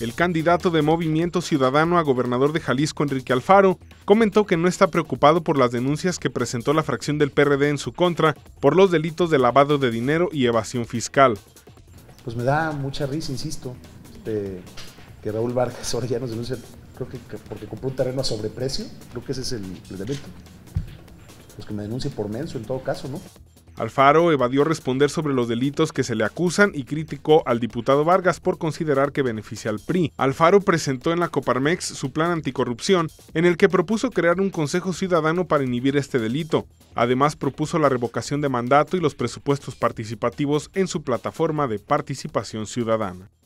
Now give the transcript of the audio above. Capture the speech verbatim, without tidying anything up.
El candidato de Movimiento Ciudadano a gobernador de Jalisco, Enrique Alfaro, comentó que no está preocupado por las denuncias que presentó la fracción del P R D en su contra por los delitos de lavado de dinero y evasión fiscal. Pues me da mucha risa, insisto, este, que Raúl Vargas ahora ya nos denuncia, creo que, que porque compró un terreno a sobreprecio, creo que ese es el, el delito. Pues que me denuncie por menso en todo caso, ¿no? Alfaro evadió responder sobre los delitos que se le acusan y criticó al diputado Vargas por considerar que beneficia al P R I. Alfaro presentó en la Coparmex su plan anticorrupción, en el que propuso crear un consejo ciudadano para inhibir este delito. Además, propuso la revocación de mandato y los presupuestos participativos en su plataforma de participación ciudadana.